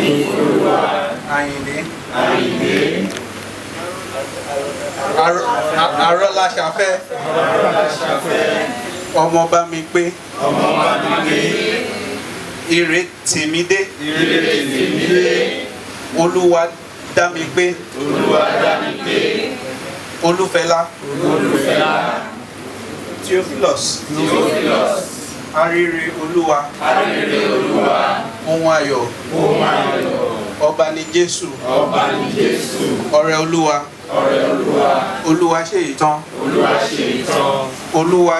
Àyìndé. Arọ́lá ṣafẹ́. Ọmọ bá mi pé. Ire tèmídé. Olúwa dá mi pé. Olúfẹ́lá. Theophilus. Arére Olúwa. Ohun ayọ̀. Ọba ni Jésù. Ọrẹ Olúwa. Olúwa ṣe ìtàn. Olúwa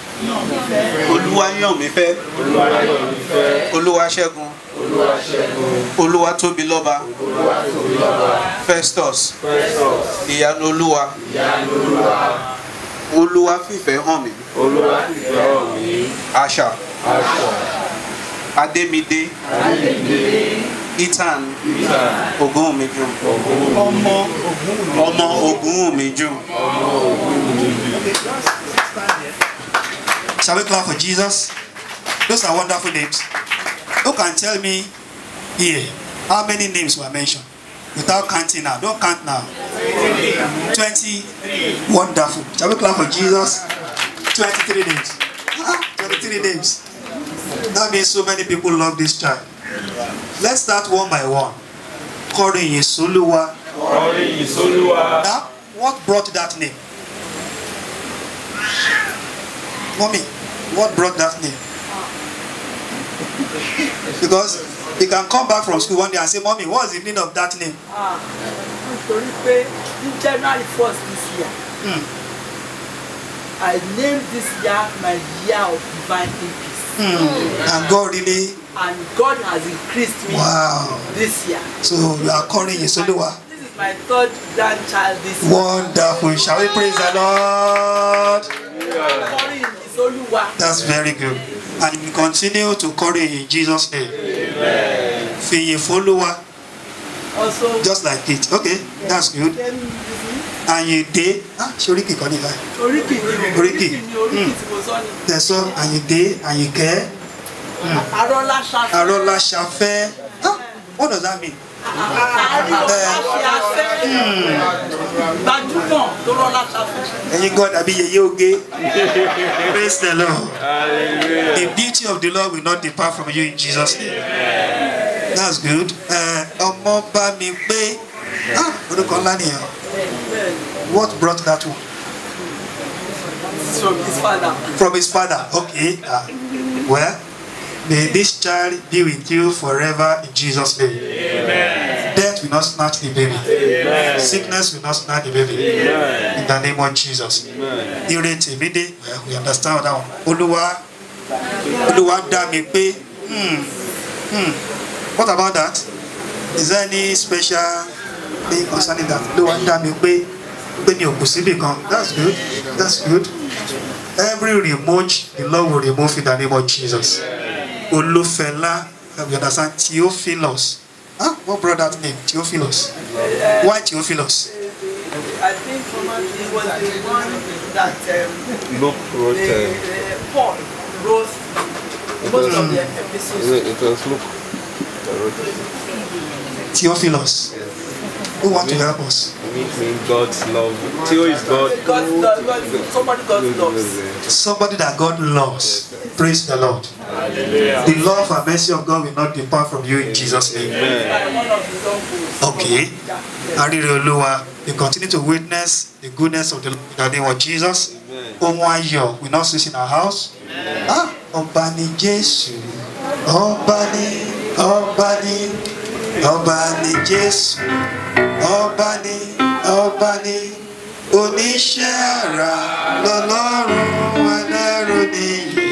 yàn mí fẹ́. Olúwa ṣẹ́gun. Olúwa tóbi lọ́ba. Festus. Ìyanu Olúwa. Olúwa fìfẹ́ hàn mí. Àṣà. Adémidé. Ethan. Ogunwumiju. Ọmọ Ogunwumiju. Shall we clap for Jesus? Those are wonderful names. Who can tell me here how many names were mentioned? Without counting now. Don't count now. 20. Wonderful. Shall we clap for Jesus? 23 names. 23 names. That means so many people love this child. Let's start one by one. Kọrin Soluwa. Now, what brought that name? Mommy, what brought that name? Because you can come back from school one day and say, Mommy, what's the meaning of that name? January 1st this year, I named this year my year of divine increase. And God really... And God has increased me this year. So you are calling Soluwa. This is my third grandchild this year. Wonderful. Shall we praise the Lord? That's very good. And we continue to call it in Jesus' name. Amen. Follower. Also, just like it. Okay, that's good. And you did. Shoriki Koniva. Oriki. That's all. And you did. And you care. Arola Shafe. What does that mean? And you got to be a yogi. Praise the Lord. The beauty of the Lord will not depart from you in Jesus' name. That's good. What brought that one? From his father. From his father. Okay. Well, may this child be with you forever in Jesus' name. Amen. Death will not snatch the baby. Amen. Sickness will not snatch the baby. Amen. In the name of Jesus. Amen. Well, we understand that one. Oluwa dami pe. What about that? Is there any special thing concerning that? Oluwa dami pe. That's good. That's good. Every remote, the Lord will remove in the name of Jesus. Olufela, we understand. Theophilus. What brought that name? Theophilus. Why Theophilus? I think he was the one that Paul wrote most of the epistles. It was Luke. Theophilus. Who want to help us? God's love. Theo is God. Somebody God loves. Somebody that God loves. Praise the Lord. The love and mercy of God will not depart from you in Jesus' name. Okay. You continue to witness the goodness of the Lord in the name of Jesus. Ogunwumiju will not cease in our house. Obani Jesu. Obani Jesu. Obani oníṣẹ́ àrà lọ́lọ́run ẹlẹ́rù nìyí.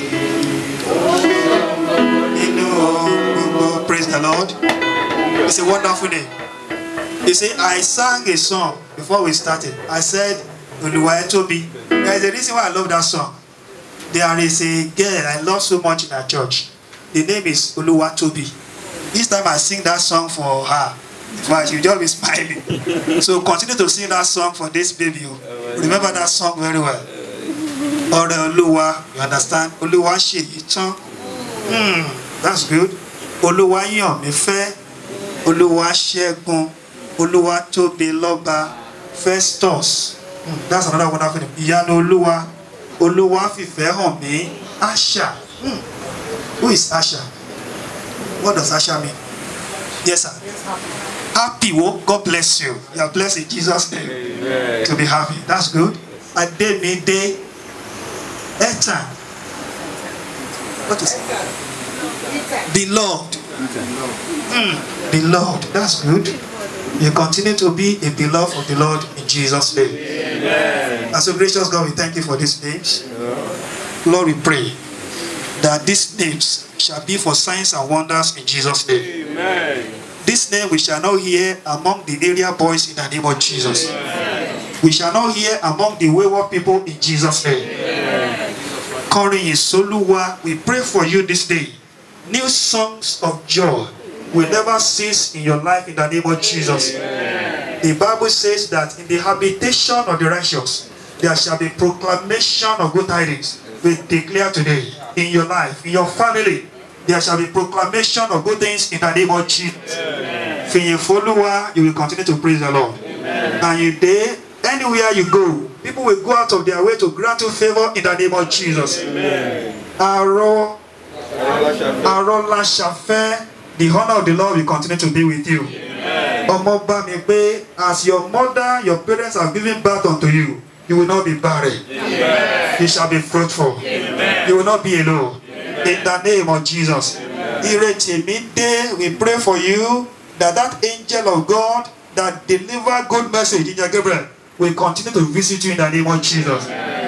Praise the Lord. It's a wonderful name. You see, I sang a song before we started. I said, Oluwa Tobi. There is a reason why I love that song. There is a girl I love so much in our church. The name is Oluwa Tobi. Each time I sing that song for her, she will just be smiling. So continue to sing that song for this baby. Remember that song very well. Ore Oluwa, you understand? Oluwa ṣe ìtàn. That's good. Oluwa yàn mí fẹ́. Oluwasegun, Oluwatobiloba, Festus. That's another wonderful name. Ìyanu Olúwa, Oluwafifehànmí, Asha. Who is Asha? What does Asha mean? Yes, sir. Happy, God bless you. You are blessed in Jesus' name. Amen. To be happy. That's good. And day, midday, Ethan. What is it? Beloved. Beloved. That's good. You continue to be a beloved of the Lord in Jesus' name. Amen. And so, gracious God, we thank you for these names. Lord, we pray that these names shall be for signs and wonders in Jesus' name. Amen. This name we shall not hear among the area boys in the name of Jesus. Amen. We shall not hear among the wayward people in Jesus' name. Calling in Soluwa, we pray for you this day. New songs of joy will never cease in your life in the name of Jesus. Amen. The Bible says that in the habitation of the righteous, there shall be proclamation of good tidings. We declare today, in your life, in your family, there shall be proclamation of good things in the name of Jesus. Amen. You will continue to praise the Lord. Amen. And you there, anywhere you go, people will go out of their way to grant you favor in the name of Jesus. Amen. The honor of the Lord will continue to be with you. Amen. As your mother, your parents have given birth unto you, you will not be barren. Amen. You shall be fruitful. Amen. You will not be alone. Amen. In the name of Jesus. Amen. We pray for you that angel of God that deliver good message in your Gabriel will continue to visit you in the name of Jesus.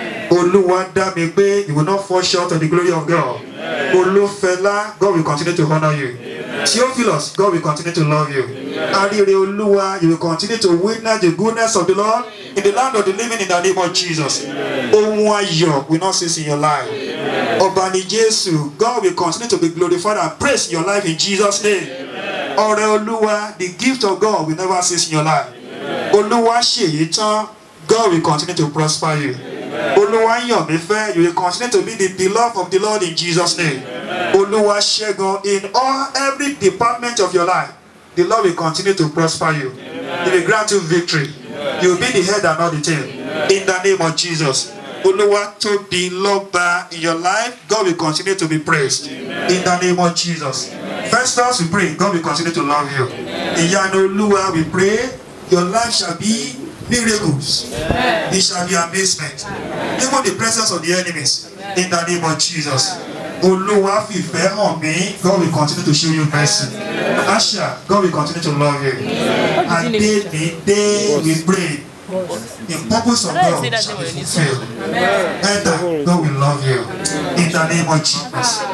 You will not fall short of the glory of God. Olufela, God will continue to honor you. Theophilus, God will continue to love you. Oluwa, you will continue to witness the goodness of the Lord in the land of the living in the name of Jesus. Onwayo will not cease in your life. Obani Jesu, God will continue to be glorified and praised in your life in Jesus' name. Ore Oluwa, the gift of God will never cease in your life. Oluwa Sheyitan, God will continue to prosper you. Oluwa Yomife, you will continue to be the beloved of the Lord in Jesus' name. Oluwa Shegun, in every department of your life, the Lord will continue to prosper you. He will grant you victory. You will be the head and not the tail. In the name of Jesus. Oluwa to be loved in your life, God will continue to be praised. In the name of Jesus. First of all, we pray, God will continue to love you. In Oluwa, we pray, your life shall be miracles. It shall be amazement. Even the presence of the enemies. In the name of Jesus. Oluwa Fifehànmí, God will continue to show you mercy. Asha, God will continue to love you. And day, we pray. The purpose of God shall be fulfilled. And God will love you. In the name of Jesus.